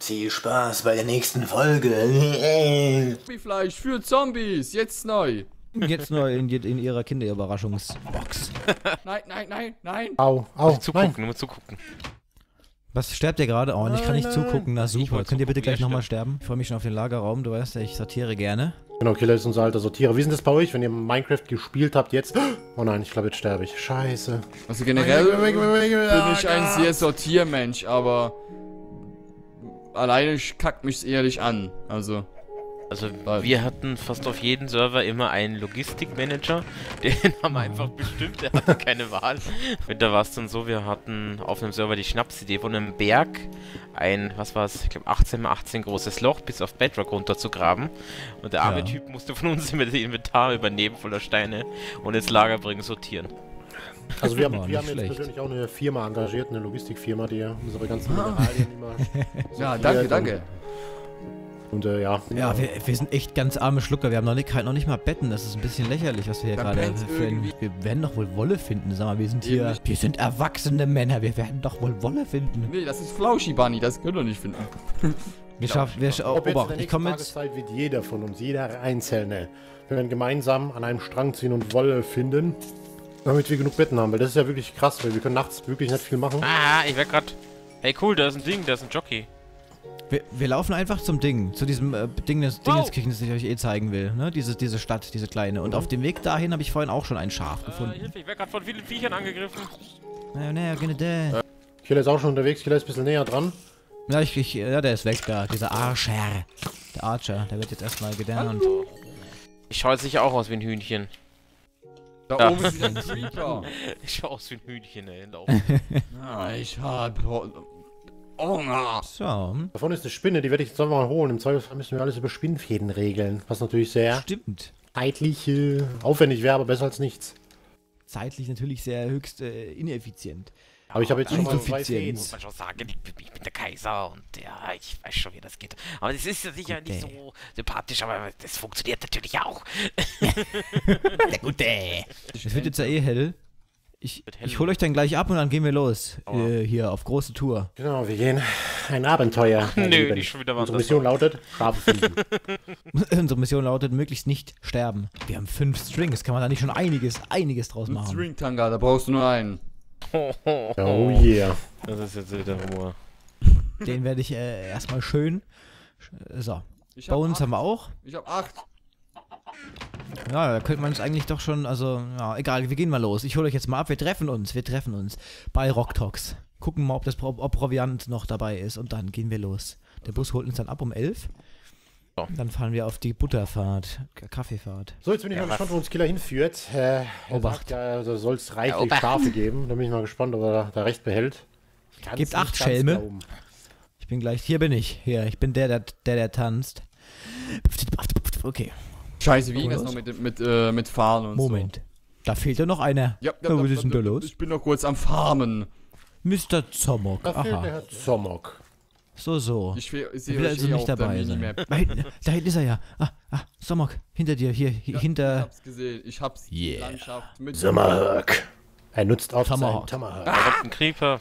Viel Spaß bei der nächsten Folge. Zombiefleisch für Zombies, jetzt neu. Jetzt neu in ihrer Kinderüberraschungsbox. Nein, nein, nein, nein. Au, Zugucken, nur zugucken. Was sterbt ihr gerade? Oh, und ich kann nicht zugucken. Na super. Könnt ihr bitte gleich nochmal sterben. sterben? Ich freue mich schon auf den Lagerraum. Du weißt ja, ich sortiere gerne. Genau, Killer ist unser alter Sortierer. Wie ist denn das bei euch, wenn ihr Minecraft gespielt habt jetzt? Oh nein, ich glaube, jetzt sterbe ich. Scheiße. Also generell bin ich ein sehr Sortiermensch, aber alleine kackt mich's ehrlich an. Also wir hatten fast auf jedem Server immer einen Logistikmanager, den haben wir einfach bestimmt, der hatte keine Wahl. Und da war es dann so, wir hatten auf einem Server die Schnapsidee von einem Berg ein, was war es, ich glaube 18x18 großes Loch bis auf Bedrock runter zu graben. Und der arme Typ musste von uns immer das Inventar übernehmen voller Steine und ins Lager bringen, sortieren. Also wir haben jetzt schlecht. persönlich auch eine Firma engagiert, eine Logistikfirma, die unsere ganzen Mineralien immer... ja, danke. Und ja. Ja, wir sind echt ganz arme Schlucker. Wir haben noch nicht mal Betten. Das ist ein bisschen lächerlich, was wir hier gerade für ein... Wir werden doch wohl Wolle finden. Sag mal, wir sind hier... Wir sind erwachsene Männer. Wir werden doch wohl Wolle finden. Nee, das ist Flauschi Bunny. Das können wir nicht finden. Ich komme jetzt... wird jeder von uns, jeder Einzelne, wir werden gemeinsam an einem Strang ziehen und Wolle finden, damit wir genug Betten haben. Weil das ist ja wirklich krass, weil wir können nachts wirklich nicht viel machen. Ah, ich werd grad... Hey cool, da ist ein Ding, da ist ein Jockey. Wir laufen einfach zum Ding, zu diesem Dingeskirchen, das ich euch eh zeigen will, ne? Diese Stadt, diese kleine. Und auf dem Weg dahin habe ich vorhin auch schon ein Schaf gefunden. Hilfe, ich werde gerade von vielen Viechern angegriffen. Killer ist auch schon unterwegs, Killer ist ein bisschen näher dran. Ja, ja, der ist weg da, dieser Archer. Der Archer, der wird jetzt erstmal gedownt. Ich schaue jetzt sicher auch aus wie ein Hühnchen. Da oben ist wieder ein Creeper. Ich schaue aus wie ein Hühnchen, ey. Ich hab... Hunger. So. Davon ist eine Spinne, die werde ich jetzt mal holen. Im Zweifelsfall müssen wir alles über Spinnfäden regeln. Was natürlich sehr zeitlich aufwendig wäre, aber besser als nichts. Zeitlich natürlich sehr höchst ineffizient. Aber ich habe jetzt schon mal 2 Fäden. Muss man schon sagen, ich bin der Kaiser und ja, ich weiß schon, wie das geht. Aber das ist ja sicher nicht so sympathisch, aber das funktioniert natürlich auch. Der Gute. Es wird jetzt ja eh hell. Ich hole euch dann gleich ab und dann gehen wir los. Hier auf große Tour. Genau, wir gehen ein Abenteuer. Nö, nicht schon wieder was. Unsere Mission lautet, Schafe finden. Unsere Mission lautet, möglichst nicht sterben. Wir haben 5 Strings, kann man da nicht schon einiges draus machen. String-Tanga, da brauchst du nur einen. Oh yeah. Das ist jetzt wieder Humor. Den werde ich erstmal schön... So. Bones haben wir auch. Ich habe 8. Ja, da könnte man es eigentlich doch schon, also, ja, egal, wir gehen mal los. Ich hole euch jetzt mal ab, wir treffen uns bei Rocktox. Gucken mal, ob Proviant noch dabei ist und dann gehen wir los. Der Bus holt uns dann ab um 11. So. Dann fahren wir auf die Butterfahrt, Kaffeefahrt. So, jetzt bin ich mal gespannt, wo uns Killer hinführt. Obacht. Ja, da soll es reichlich Schafe geben. Da bin ich mal gespannt, ob er da recht behält. Gibt 8 Schelme. Ich bin gleich, hier bin ich. Hier, ich bin der tanzt. Okay. Scheiße, wie ging das noch mit Fahren und Moment. Da fehlt ja noch einer. Ja, was ist denn da los? Ich bin noch kurz am Farmen. Mr. Zomok. Da fehlt der Herr Zomok. So. Ich will also nicht dabei sein. Da hinten ist er ja. Zomok. Hinter dir, hinter... Ich hab's gesehen. Ich hab's. Yeah. Landschaft mit... Tomahawk. Er nutzt auf Tomahawk. Tomahawk. Da kommt ein Creeper.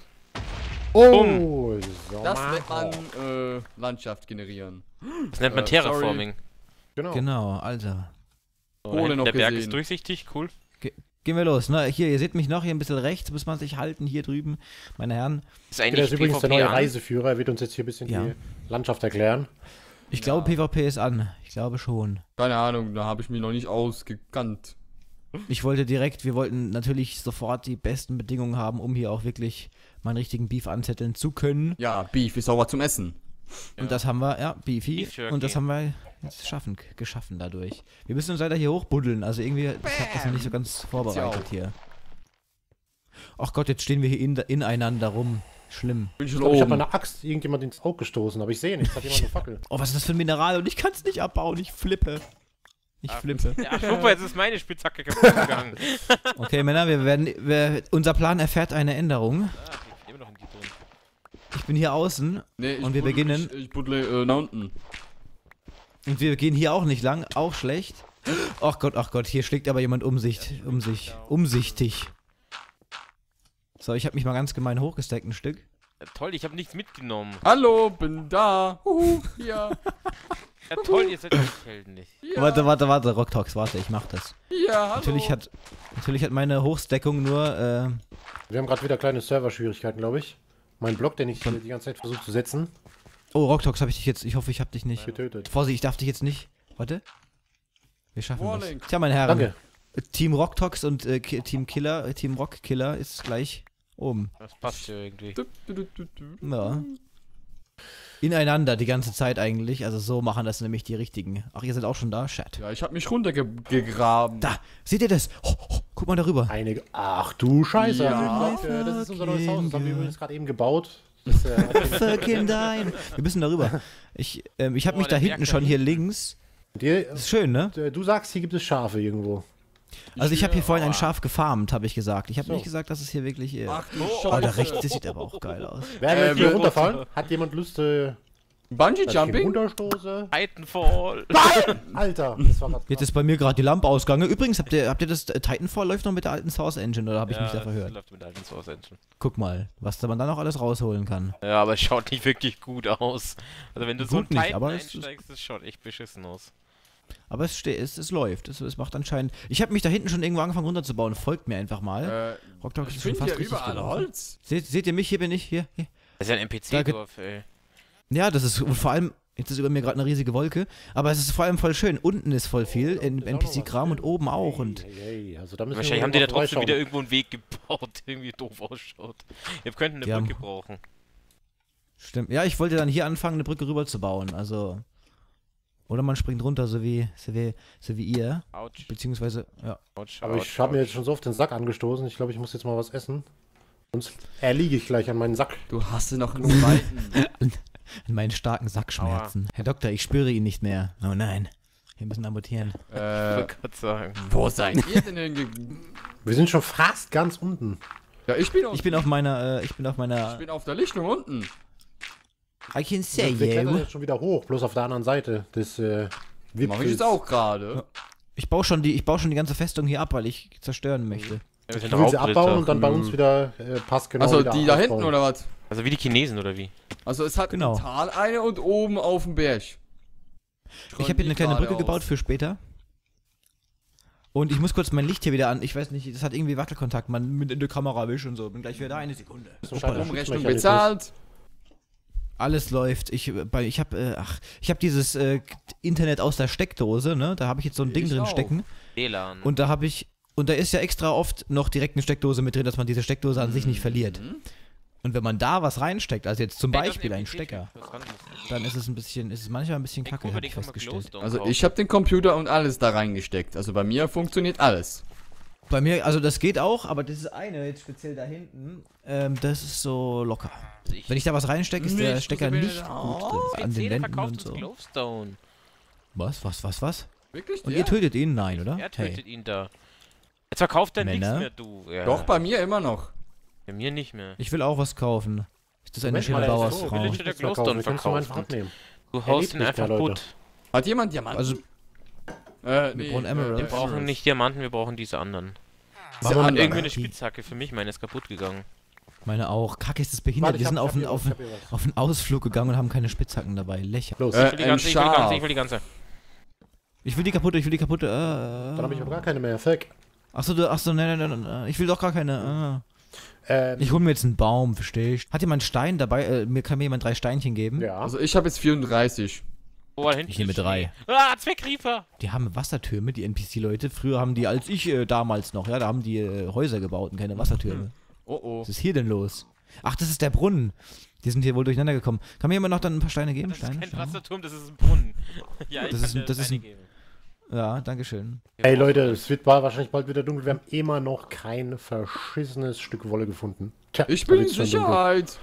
Oh, Das nennt man Landschaft generieren. Das nennt man Terraforming. Genau, Alter. Kohle noch der Berg gesehen. ist durchsichtig, cool. Gehen wir los. Ne? Hier, ihr seht mich noch, hier ein bisschen rechts, muss man sich halten, hier drüben, meine Herren. Ist Der eigentlich ist übrigens der PvP neue an? Reiseführer. Er wird uns jetzt hier ein bisschen die Landschaft erklären. Ich glaube, PvP ist an. Ich glaube schon. Keine Ahnung, da habe ich mich noch nicht ausgekannt. Wir wollten natürlich sofort die besten Bedingungen haben, um hier auch wirklich meinen richtigen Beef anzetteln zu können. Ja, Beef ist sauber zum Essen. Und das haben wir, Beefy. Beef Jerky. Und das haben wir jetzt geschaffen dadurch. Wir müssen uns leider hier hochbuddeln, also irgendwie, ich habe das noch nicht so ganz vorbereitet hier. Ach Gott, jetzt stehen wir hier ineinander rum. Schlimm. Bin Ich schon glaube, ich habe oben. meine Axt irgendjemand ins Auge gestoßen, aber ich sehe nichts. Hat jemand eine Fackel? Oh, was ist das für ein Mineral? Und ich kann es nicht abbauen, ich flippe. Ja, super, jetzt ist meine Spitzhacke kaputt gegangen. Okay, Männer, unser Plan erfährt eine Änderung. Immer noch ein Gitter drin. Ich bin hier außen und wir beginnen. Ich buddle nach unten. Und wir gehen hier auch nicht lang, auch schlecht. Ach Gott, hier schlägt aber jemand umsichtig. So, ich habe mich mal ganz gemein hochgesteckt ein Stück. Toll, ich habe nichts mitgenommen. Hallo, bin da. Hier. Ja toll, ihr seid doch Helden nicht. Hier. Warte, Rocktox, warte, ich mach das. Hier, hallo. Natürlich hat meine Hochsdeckung nur, Wir haben gerade wieder kleine Serverschwierigkeiten, glaube ich. Mein Block, den ich hier die ganze Zeit versuche zu setzen, Oh, Rocktox, habe ich dich jetzt, ich hoffe, ich habe dich nicht. getötet. Vorsicht, ich darf dich jetzt nicht. Warte. Wir schaffen Warning. das. Tja, meine Herren. Danke. Team Rocktox und Team Killer, Team Rockkiller ist gleich oben. Das passt ja irgendwie. Ja. Ineinander die ganze Zeit eigentlich. Also so machen das nämlich die richtigen. Ach, ihr seid auch schon da? Chat. Ja, ich habe mich runtergegraben. Da, seht ihr das? Guck mal darüber. Ach du Scheiße. Ja. Das ist unser neues Haus. Das haben wir übrigens gerade eben gebaut. Fucking dein. Wir müssen darüber. Ich habe mich der da hinten Berg schon da hier links. Dir, Das ist schön, ne? du sagst, hier gibt es Schafe irgendwo. Also ich habe hier vorhin ein Schaf gefarmt, habe ich gesagt. Ich habe So. nicht gesagt, dass es hier wirklich... Ach du Oh, da Scheiße. rechts, das sieht aber auch geil aus. Werden wir hier wir- runterfallen? Hat jemand Lust, Bungee dass ich ihn Jumping? runterstoße? Titanfall. Alter, das war gerade Jetzt ist bei mir gerade die Lampe ausgegangen. Übrigens, habt ihr das Titanfall läuft noch mit der alten Source Engine oder habe ich mich da verhört? läuft mit alten Source Engine. Guck mal, was man da noch alles rausholen kann. Ja, aber es schaut nicht wirklich gut aus. Also wenn du so ein Gut nicht, Titan aber es ist- einsteigst, das schaut echt beschissen aus. Aber es läuft. Es macht anscheinend. Ich habe mich da hinten schon irgendwo angefangen runterzubauen. Folgt mir einfach mal. Rockdog Ich ist schon finde fast hier richtig überall gelaufen. Holz. Seht ihr mich? Hier bin ich. Hier. Das ist ja ein NPC-Dorf, ey. Ja, das ist und vor allem. Jetzt ist über mir gerade eine riesige Wolke. Aber es ist vor allem voll schön. Unten ist voll viel NPC-Kram und oben auch. Und Hey, also da müssen Wahrscheinlich wir haben die da mal trotzdem vorbeischauen. wieder irgendwo einen Weg gebaut, der irgendwie doof ausschaut. Wir könnten eine Die haben- Brücke brauchen. stimmt. Ja, ich wollte dann hier anfangen, eine Brücke rüber zu bauen. Also. Oder man springt runter, so wie ihr. Autsch, Beziehungsweise, ja. autsch, Aber ich habe mir jetzt schon so oft den Sack angestoßen. Ich glaube, ich muss jetzt mal was essen. Sonst erliege ich gleich an meinen Sack. Du hast sie noch einen zweiten. In meinen starken Sackschmerzen. Herr Doktor, ich spüre ihn nicht mehr. Oh nein. Wir müssen amputieren. Ich wollte gerade sagen. Wo seid ihr denn hingegangen? Wir sind schon fast ganz unten. Ja, ich bin auf Ich bin auf meiner. der Lichtung unten. I can say Wir klettern you. jetzt schon wieder hoch, bloß auf der anderen Seite des Mach ich Wipfels. jetzt auch gerade. Ich baue schon die ganze Festung hier ab, weil ich zerstören möchte. Ja, wir Ich sind will sie Raubritter. abbauen und dann bei uns wieder passgenau Also wieder die da hinten aufbauen. oder was? Also wie die Chinesen, oder wie? Also es hat Genau. im Tal eine und oben auf dem Berg. Ich habe hier eine kleine Brücke gebaut für später. Und ich muss kurz mein Licht hier wieder an. Ich weiß nicht, das hat irgendwie Wackelkontakt. Man mit in der Kamera wisch und so. Bin gleich wieder da, eine Sekunde. Das ist ein kleiner Umrechnung Schutzmechanismus. bezahlt. Alles läuft. Ich habe dieses Internet aus der Steckdose, ne? Da habe ich jetzt so ein Ding Ich drin auch. stecken. WLAN. Und da ist ja extra oft noch direkt eine Steckdose mit drin, dass man diese Steckdose an sich nicht verliert. Und wenn man da was reinsteckt, also jetzt zum Beispiel ein Stecker, dann ist es manchmal ein bisschen kacke, habe ich festgestellt. Also ich habe den Computer und alles da reingesteckt. Also bei mir funktioniert alles. Bei mir, also das geht auch, aber das eine jetzt speziell da hinten, das ist so locker. Wenn ich da was reinstecke, ist der Nicht, Stecker muss ich nicht mir- gut drin. An den Wänden und so. Glowstone. Was? Wirklich? Und der? ihr tötet ihn? Nein, oder? Er tötet ihn da. Jetzt verkauft er nichts Männer? mehr, du. Ja. Doch, bei mir immer noch. Bei mir nicht mehr. Ich will auch was kaufen. Ist das eine Moment schöne mal, Bauersfrau? Villager der Glowstone Wir können es mal einfach verkauft. abnehmen. Du haust lebt ihn nicht einfach mehr, Leute. gut. Hat jemand Diamanten? Also, Nee, brauchen Emeralds. Wir brauchen nicht Diamanten, wir brauchen diese anderen. Diese Warum- Und anderen. irgendwie eine Die- Spitzhacke für mich, meine ist kaputt gegangen. meine auch. Kacke, ist das behindert. Warte, Wir ich sind hab auf hier was, einen ich hab hier was. auf einen Ausflug gegangen und haben keine Spitzhacken dabei. Lächer. Los, Äh, Ich will die ganze, ich will die ganze, ich will die ganze. Ich will die kaputte. dann habe ich aber gar keine mehr. Fuck. Achso, nein. Ich will doch gar keine. Ähm, Ich hole mir jetzt einen Baum, verstehst du? Hat jemand Stein dabei? Kann mir jemand 3 Steinchen geben? ja. Also ich habe jetzt 34. Oh, da hinten Ich nehme ist 3. Schnee. Ah, Zweckriefer! Die haben Wassertürme, die NPC-Leute. Früher haben die, als ich damals noch, ja, da haben die Häuser gebaut und keine Wassertürme. Oh oh. Was ist hier denn los? Ach, das ist der Brunnen. Die sind hier wohl durcheinander gekommen. Kann mir jemand noch dann ein paar Steine geben? Das ist Steine? kein Steine? Wasserturm, das ist ein Brunnen. Ja, ich Das kann ist dir ein- das ist Steine ein- geben. Ja, dankeschön. Wir Hey brauchen Leute, alles. es wird wahrscheinlich bald wieder dunkel. Wir haben immer noch kein verschissenes Stück Wolle gefunden. Tja, Ich da bin in wird's schon dunkel. Sicherheit.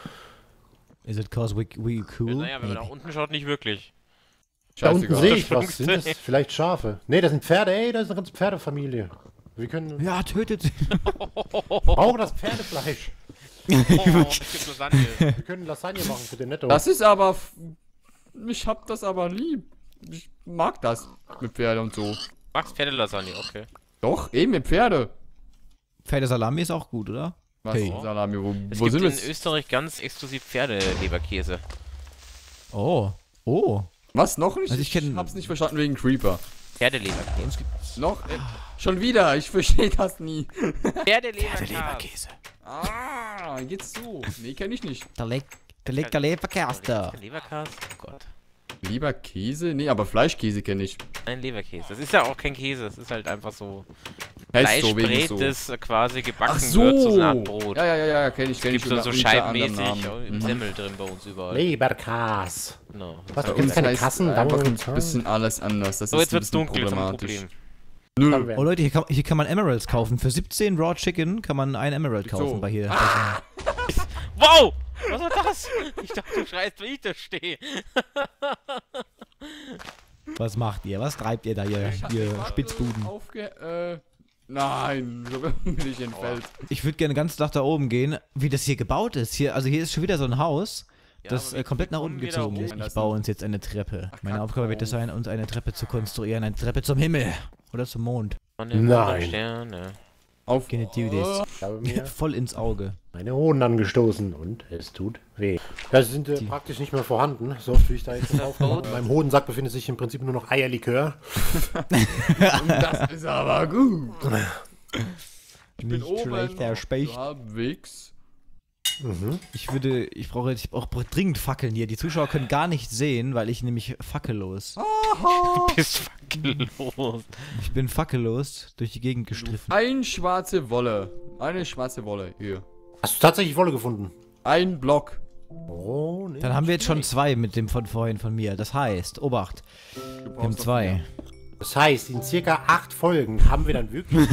Is it cause we cool? Naja, wenn man nach unten schaut, nicht wirklich. Da unten Scheißegal. sehe ich was. Sind das vielleicht Schafe? Ne, das sind Pferde. Ey, das ist eine ganze Pferdefamilie. Wir können... Ja, tötet sie. Brauchen das Pferdefleisch. Oh, es gibt Lasagne. Wir können Lasagne machen für den Netto. Das ist aber... Ich hab das aber lieb. Ich mag das mit Pferde und so. Magst Pferdelasagne, okay. Doch, eben mit Pferde. Pferdesalami ist auch gut, oder? Was? Hey. Salami, Es wo gibt sind in wir? Österreich ganz exklusiv Pferdeleberkäse. Oh. Oh. Was, noch nicht? Also ich kenn- hab's nicht verstanden wegen Creeper. Pferdeleberkäse. Noch? Schon wieder, ich verstehe das nie. Pferdeleberkäse. Ah, jetzt so. Nee, kenn ich nicht. Da liegt der Leberkäse da. Leberkäse? Oh Gott. Lieber Käse? Nee, aber Fleischkäse kenne ich. Ein Leberkäse. Das ist ja auch kein Käse, das ist halt einfach so Heißt so wegen Fleischbrät, so. das quasi gebacken Ach so. wird, so eine Art Brot. Ja, kenn ich. Gibt so unter scheibenmäßig anderem im Namen. Semmel drin bei uns überall. Leberkas. Genau. Was, Bei du kennst uns keine heißt Kassen? einfach Daumen ein bisschen alles anders. Das So, ist jetzt ein wird's bisschen dunkel, jetzt haben wir ein problematisch. Problem. Nö. Oh Leute, hier kann man Emeralds kaufen. Für 17 Raw Chicken kann man ein Emerald kaufen So. bei hier. Wow! Was war das? Ich dachte, du schreist, wenn ich da stehe. Was macht ihr? Was treibt ihr da, ihr Spitzbuden? Nein, so bin ich entfällt. Ich würde gerne ganz nach da oben gehen, wie das hier gebaut ist. Hier ist schon wieder so ein Haus, Ja, das aber wir komplett nach kommen unten wieder gezogen hoch. ist. Ich baue uns jetzt eine Treppe. Meine Aufgabe wird es sein, uns eine Treppe zu konstruieren. Eine Treppe zum Himmel. Oder zum Mond. Von den Nein. Sterne. Auf. Genitivides. Ich habe mir Voll ins Auge. meine Hoden angestoßen und es tut weh. Ja, sie sind praktisch nicht mehr vorhanden, so oft wie ich da jetzt drauf mache. In meinem Hodensack befindet sich im Prinzip nur noch Eierlikör. Das ist aber gut. Ich bin Nicht oben. schlecht, der Specht. Halbwegs. Ich brauche dringend Fackeln hier. Die Zuschauer können gar nicht sehen, weil ich nämlich fackellos. Du bist fackellos. Ich bin fackellos durch die Gegend gestriffen. Eine schwarze Wolle. Eine schwarze Wolle. Hier. Hast du tatsächlich Wolle gefunden? Ein Block. Oh, nee. Dann haben wir jetzt schon 2 mit dem von vorhin von mir. Das heißt, Obacht, wir haben 2. Das heißt, in circa 8 Folgen haben wir dann wirklich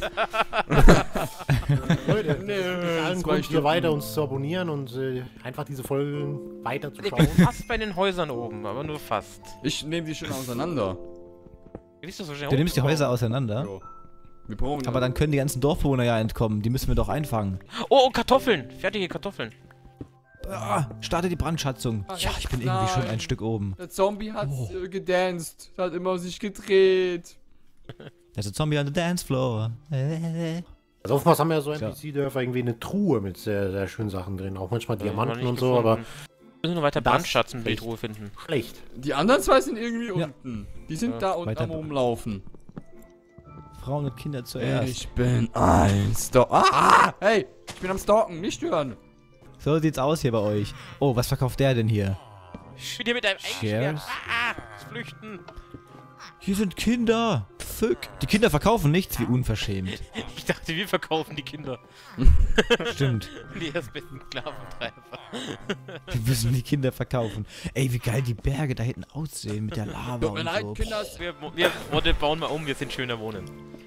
Leute, allen Grund hier weiter uns zu abonnieren und einfach diese Folgen weiter zu Ich schauen. bin fast bei den Häusern oben, aber nur fast. Ich nehme die schon auseinander. Wie bist du so schnell Du nimmst die hochgekommen? Häuser auseinander, So. Wir brauchen aber dann können die ganzen Dorfbewohner ja entkommen. Die müssen wir doch einfangen. Oh, Kartoffeln! Fertige Kartoffeln. Starte die Brandschatzung. Ja, ich bin irgendwie schon ein Stück oben. Der Zombie hat gedanced. Hat immer sich gedreht. There's a zombie on the dance floor. Also oftmals haben ja so NPC-Dörfer irgendwie eine Truhe mit sehr, sehr schönen Sachen drin. Auch manchmal Diamanten und so, aber Wir müssen nur weiter Das- Brandschatzen die Truhe finden. schlecht. Die anderen zwei sind irgendwie Ja. unten. Die sind da unten weiter- am Rumlaufen. Frauen und Kinder zuerst. Ich bin ein Stalker. Hey, ich bin am Stalken. Nicht stören. So sieht's aus hier bei euch. Oh, was verkauft der denn hier? Ich bin hier mit einem Eingesperrt. Shares? Flüchten. Hier sind Kinder. Fuck. Die Kinder verkaufen nichts, wie unverschämt. Ich dachte, wir verkaufen die Kinder. Stimmt. Die erstbesten Sklaventreiber. Wir müssen die Kinder verkaufen. Ey, wie geil die Berge da hinten aussehen mit der Lava Tut mir und leid, so. Kinders. Wir bauen mal um, wir sind schöner wohnen.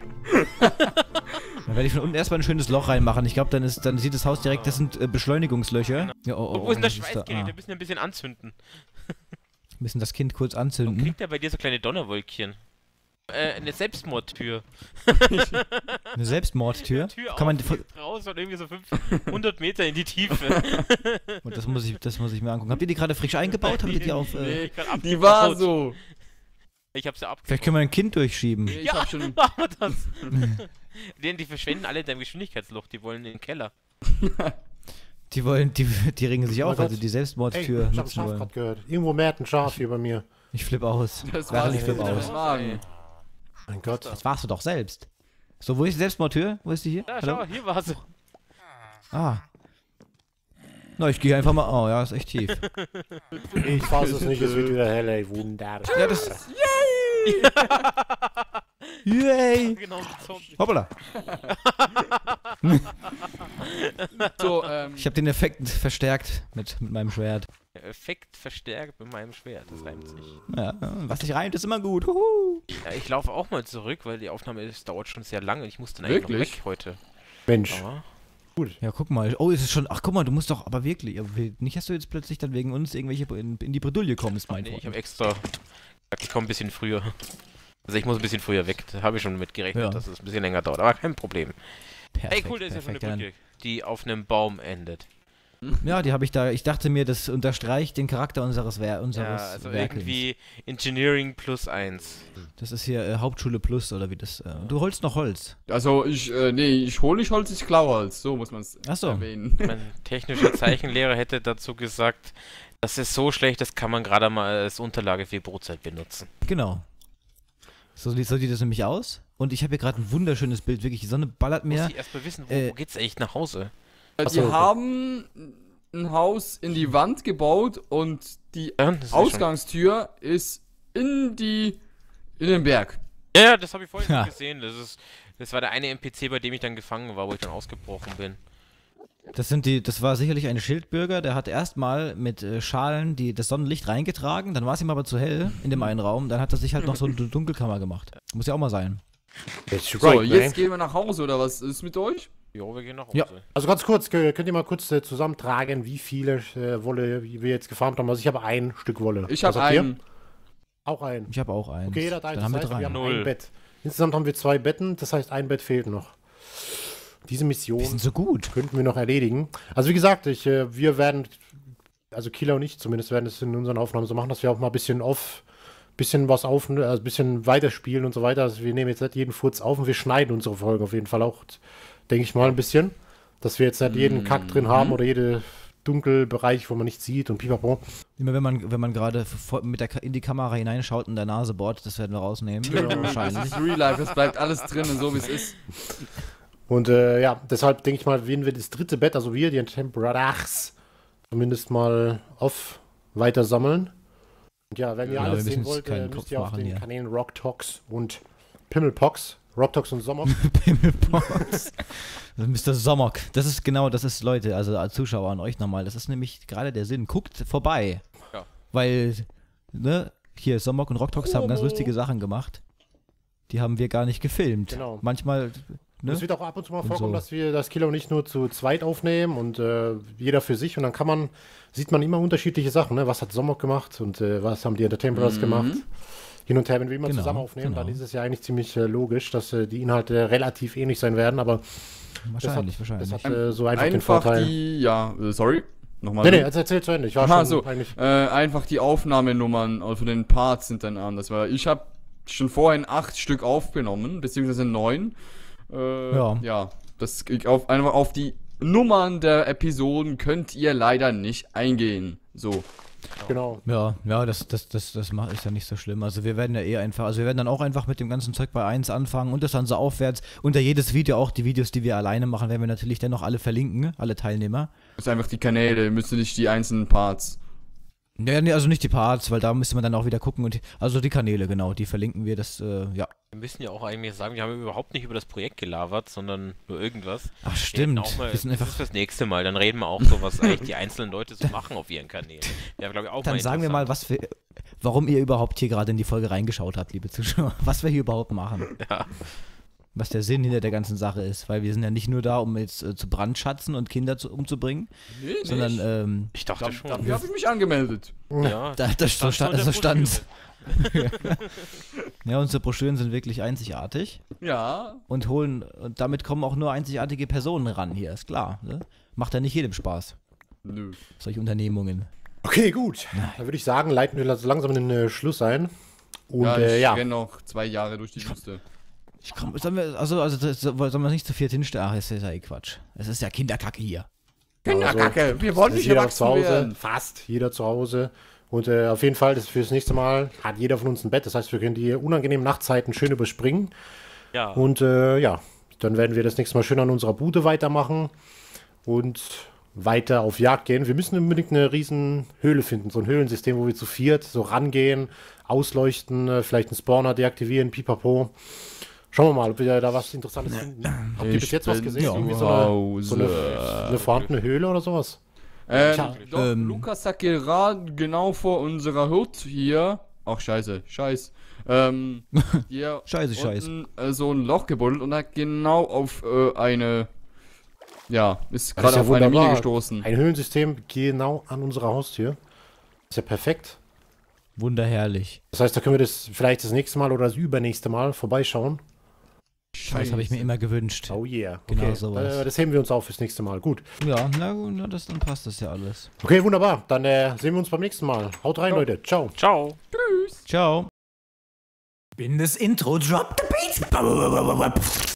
Dann werde ich von unten erstmal ein schönes Loch reinmachen. Ich glaube, dann sieht das Haus direkt, das sind Beschleunigungslöcher. Ja, Wo ist denn das was Schweißgerät? da? Wir müssen ein bisschen anzünden. Müssen das Kind kurz Warum anzünden. kriegt er bei dir so kleine Donnerwolkchen? Eine Selbstmordtür. Eine Selbstmordtür. Tür Kann man auf, geht raus und irgendwie so 500 Meter in die Tiefe. Und das muss ich mir angucken. Habt ihr die gerade frisch eingebaut? Habt ihr die auf? Nee, Ich grad die war abgebaut. so. Ich hab sie abgebaut. Vielleicht können wir ein Kind durchschieben. Nee, ich Ja, hab schon. machen wir das. Die verschwenden alle in deinem Geschwindigkeitsloch, die wollen in den Keller. Die ringen sich auf, Gott. also die Ey, Selbstmordtür ich hab ein nutzen Schaf wollen. gerade gehört. Irgendwo mäht ein Schaf hier bei mir. Ich flipp aus. Das Während ich war flipp nicht aus. das Wagen. Mein Gott. Das warst du doch selbst. So, wo ist die Selbstmordtür? Wo ist die hier? Ja, Hallo? schau, hier war sie. Ah. Na, ich gehe einfach mal. Oh, ja, ist echt tief. Ich fass es nicht, es wird wieder hell, ey. Wunder. Ja, das. Yay! Genau, die Zombie. Hoppala. So, Ich habe den Effekt verstärkt mit meinem Schwert. Der Effekt verstärkt mit meinem Schwert, das reimt sich. Ja, was sich reimt, ist immer gut. Huhu. Ja, ich laufe auch mal zurück, weil die Aufnahme dauert schon sehr lange und ich muss dann eigentlich noch Wirklich? weg heute. Mensch. Aber Ja, guck mal. Oh, ist es schon. Ach, guck mal, du musst doch aber wirklich. Nicht, dass du jetzt plötzlich dann wegen uns irgendwelche in die Bredouille kommst, mein nee, ich habe Freund. extra gesagt, ich komme ein bisschen früher. Also ich muss ein bisschen früher weg, da habe ich schon mit gerechnet, Ja. dass es ein bisschen länger dauert, aber kein Problem. Perfekt, Hey cool, da ist ja schon eine perfekt, Brücke, die auf einem Baum endet. Ja, die habe ich da. Ich dachte mir, das unterstreicht den Charakter unseres Ja, also Werkes. irgendwie Engineering +1. Das ist hier Hauptschule Plus oder wie das. Du holst noch Holz. Also ich hole nicht Holz, ich klaue Holz. So muss man es Ach so. erwähnen. Mein technischer Zeichenlehrer hätte dazu gesagt, das ist so schlecht, das kann man gerade mal als Unterlage für die Brotzeit benutzen. Genau. So sieht das nämlich aus. Und ich habe hier gerade ein wunderschönes Bild. Wirklich, die Sonne ballert Muss mir. ich erstmal wissen, wo geht's echt nach Hause? Die haben ein Haus in die Wand gebaut und die Ja, das ist Ausgangstür ist in den Berg. Ja, das habe ich vorhin Ja. gesehen. Das war der eine NPC, bei dem ich dann gefangen war, wo ich dann ausgebrochen bin. Das war sicherlich ein Schildbürger, der hat erstmal mit Schalen das Sonnenlicht reingetragen, dann war es ihm aber zu hell in dem einen Raum, dann hat er sich halt noch so eine Dunkelkammer gemacht. Muss ja auch mal sein. That's So, right, jetzt man. gehen wir nach Hause, oder was ist mit euch? Jo, wir gehen nach Hause. Ja. Also ganz kurz, könnt ihr mal kurz zusammentragen, wie viele Wolle wir jetzt gefarmt haben? Also ich habe ein Stück Wolle. Ich Was habe habt ihr? einen. Auch ein. Ich habe auch eins. Okay, jeder hat eins. Dann haben wir Das heißt, drei. wir haben Null. ein Bett. Insgesamt haben wir 2 Betten, das heißt, ein Bett fehlt noch. Diese Wir Mission sind so gut. könnten wir noch erledigen. Also wie gesagt, wir werden, also Killer und ich zumindest, werden es in unseren Aufnahmen so machen, dass wir auch mal ein bisschen was auf, also ein bisschen weiterspielen und so weiter. Also wir nehmen jetzt nicht jeden Furz auf und wir schneiden unsere Folgen auf jeden Fall auch, denke ich mal, ein bisschen. Dass wir jetzt nicht jeden Kack drin haben oder jede Dunkelbereich, wo man nichts sieht und pipapo. Immer wenn man gerade in die Kamera hineinschaut und der Nase bohrt, das werden wir rausnehmen. Das Wahrscheinlich. ist Real Life, es bleibt alles drin und so wie es ist. Und ja, deshalb denke ich mal, werden wir das dritte Bett, also wir, die Temperachs, zumindest mal weiter sammeln. Und ja, wenn ihr Ja, alles wir sehen müssen uns wollt, keinen müsst Kopf ihr auf machen den hier. Kanälen Rocktox und Pimmelpox, Rocktox und Sommer. Pimmelbox. Mr. Somok. Das ist Leute, also als Zuschauer an euch nochmal, das ist nämlich gerade der Sinn. Guckt vorbei. Ja. Weil, ne, hier Somok und Rocktox haben ganz lustige Sachen gemacht. Die haben wir gar nicht gefilmt. Genau. Manchmal, ne? Es wird auch ab und zu mal Und vorkommen, so. dass wir das Killer nicht nur zu zweit aufnehmen und jeder für sich und dann sieht man immer unterschiedliche Sachen, ne? Was hat Sommer gemacht und was haben die Entertainers gemacht. Hin und her, wenn wir immer Genau, zusammen aufnehmen, dann genau. ist es ja eigentlich ziemlich logisch, dass die Inhalte relativ ähnlich sein werden, aber Wahrscheinlich. das hat so einfach den Einfach Vorteil. sorry, nochmal. Nee, nee, also erzähl zu Ende. Ich war Aha, schon so. eigentlich. Einfach die Aufnahmenummern von den Parts sind dann anders, weil ich habe schon vorhin 8 Stück aufgenommen, beziehungsweise 9. Ja, einfach auf die Nummern der Episoden könnt ihr leider nicht eingehen. So. Genau. Ja, das ist ja nicht so schlimm. Also wir werden ja wir werden dann auch einfach mit dem ganzen Zeug bei 1 anfangen und das dann so aufwärts. Unter jedes Video, auch die Videos, die wir alleine machen, werden wir natürlich dennoch alle verlinken, alle Teilnehmer. Das ist einfach die Kanäle, müsst ihr nicht die einzelnen Parts. Ja, nee, also nicht die Parts, weil da müsste man dann auch wieder gucken also die Kanäle, genau, die verlinken wir, ja. Wir müssen ja auch eigentlich sagen, wir haben überhaupt nicht über das Projekt gelabert, sondern nur irgendwas. Ach Wir stimmt, hätten auch mal, wir sind das einfach, ist fürs nächste Mal, dann reden wir auch so, was eigentlich die einzelnen Leute so machen auf ihren Kanälen. Wäre, glaube ich, auch dann mal sagen wir mal, interessant. warum ihr überhaupt hier gerade in die Folge reingeschaut habt, liebe Zuschauer, was wir hier überhaupt machen. Ja. Was der Sinn hinter der ganzen Sache ist, weil wir sind ja nicht nur da, um jetzt zu brandschatzen und Kinder umzubringen, Nee, sondern, Ich dachte schon. Dafür habe ich mich angemeldet. Ja, so stand stand. Ja, unsere Broschüren sind wirklich einzigartig Ja. und damit kommen auch nur einzigartige Personen ran hier, ist klar. Ne? Macht ja nicht jedem Spaß, Nö. solche Unternehmungen. Okay, gut. Dann würde ich sagen, leiten wir langsam in den Schluss ein. Und Ja, ich ja. renne noch 2 Jahre durch die Wüste. Sollen wir nicht zu viert hinstellen? Ach, ist ja Quatsch. Es ist ja Kinderkacke hier. Kinderkacke, wir wollen ist nicht jeder erwachsen zu Hause, werden. fast jeder zu Hause. Und auf jeden Fall, fürs nächste Mal hat jeder von uns ein Bett. Das heißt, wir können die unangenehmen Nachtzeiten schön überspringen. Ja. Und ja, dann werden wir das nächste Mal schön an unserer Bude weitermachen und weiter auf Jagd gehen. Wir müssen unbedingt eine riesen Höhle finden, so ein Höhlensystem, wo wir zu viert so rangehen, ausleuchten, vielleicht einen Spawner deaktivieren, pipapo. Schauen wir mal, ob wir da was Interessantes finden. Habt ihr bis jetzt was gesehen? Irgendwie so eine vorhandene Höhle oder sowas? Doch, Lukas hat gerade genau vor unserer Hut hier. Ach, scheiße. Hier Scheiß. unten, so ein Loch gebuddelt und hat genau auf eine. Ja, ist Das ist gerade ja auf eine Mine wunderbar. gestoßen. Ein Höhlensystem genau an unserer Haustür. Ist ja perfekt. Wunderherrlich. Das heißt, da können wir das vielleicht das nächste Mal oder das übernächste Mal vorbeischauen. Das habe ich mir immer gewünscht. Oh yeah. Genau okay. sowas. Das heben wir uns auf fürs nächste Mal. Gut. Ja, na gut, dann passt das ja alles. Okay, wunderbar. Dann sehen wir uns beim nächsten Mal. Haut rein, Leute. Ciao. Ciao. Tschüss. Ciao. Bin das Intro, drop the beats.